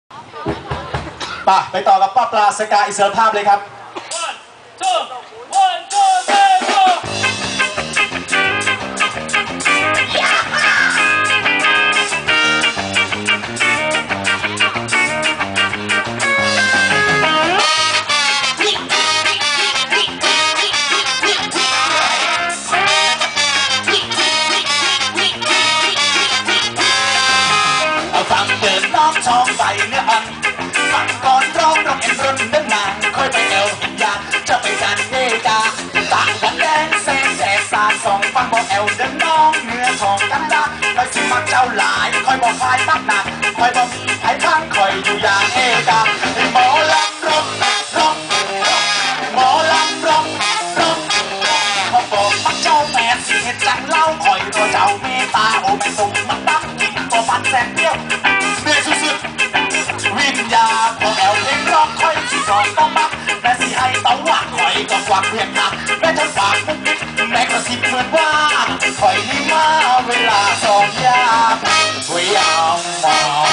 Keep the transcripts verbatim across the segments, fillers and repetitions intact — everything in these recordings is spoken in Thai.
ป่ะไปต่อกับป้าปลาสกาอิสรภาพเลยครับฟังเดินน้องชองใส่เนื้ออันฟังก่อนร้องร้องเอ็นรุ่นนั่นนางค่อยไปเอวหินยาจะไปกันเนกาต่างวันแดงแสงแดดสาดส่องฟังบอกเอวเดินน้องเนื้อทองกันดาคอยสิมักเจ้าหลายคอยบอกพายตักหนักคอยบอกมีไผ่ข้างคอยอยู่อย่างเอกาหมอลำร้องร้องหมอลำร้องร้องเขาบอกมักเจ้าแม่สิเหตุจังเล่าคอยรอเจ้าเมตตาโอ้แม่ตุ่มมันดักกินตัวมันแสนเดียวเหนื่อยสุดๆวิญญาณพอแอวเพลงร้องคอยสิสอนต้องมักแม่สิให้ต้องหวังคอยก็กวักเพียงหนักแม่ทั้งฝากมุกนิดแม่ก็สิบเหมือนว่าคอยนี่มาเวลาสองยามเวียงมอง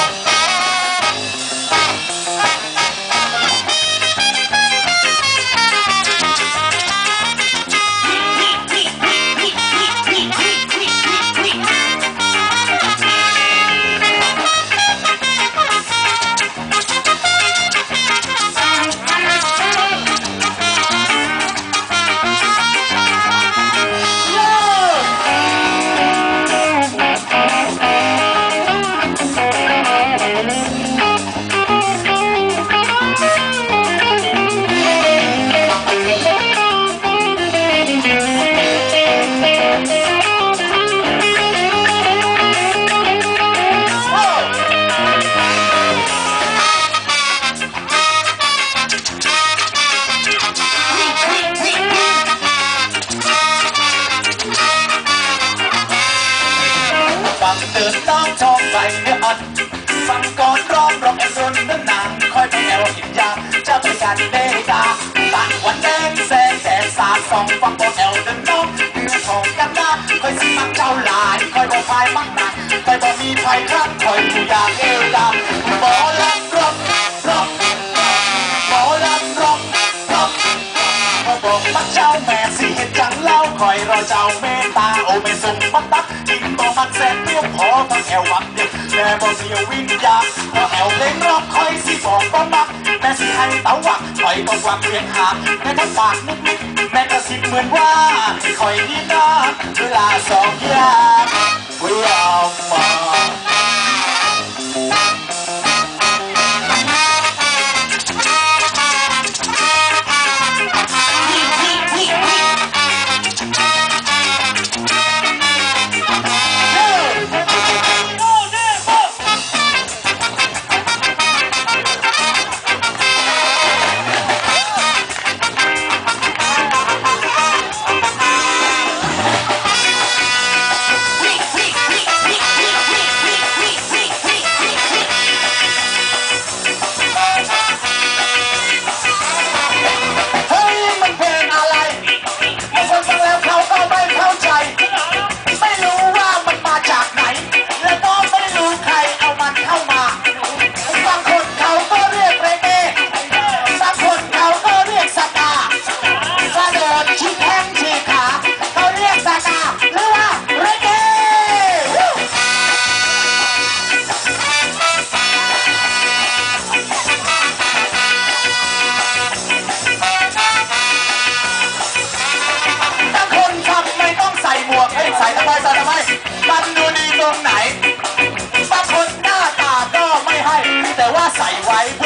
เดินน้องชองใส่เนื้ออ่อนฟังก่อนร้องร้องแอนรุนนั่นนางคอยไปแอวหินยาจะไปกันเนกาต่างวันแดงแสงแดดสาดส่องฟังบอกแอวเดินน้องเนื้อทองกันดาคอยสิมักเจ้าหลายคอยบอกพายมักหนักคอยบอกมีไผ่ครั้งคอยอยู่อย่างเอกาหมอลำร้องร้องหมอลำร้องร้องเขาบอกมักเจ้าแม่สิเหตุจังเล่าคอยรอเจ้าเมตตาโอ้ไม่ส่งมันตักกินตัวมันแสนเปรี้ยวพอฟังแอววักเด็กแม่บอกเสียวิญญาณพอแอวเพลงร้องคอยสิบอกก็มักแม่สิให้เต้าหวักคอยต้องวักเพียงหาแม่ทั้งปากนิดนิดแม่กระซิบเหมือนว่าให้คอยนี่นะเวลาสองยามเวียงมองใส่ทำไมใส่ทำไมมันดูดีตรงไหนบางคนหน้าตาก็ไม่ให้แต่ว่าใส่ไว้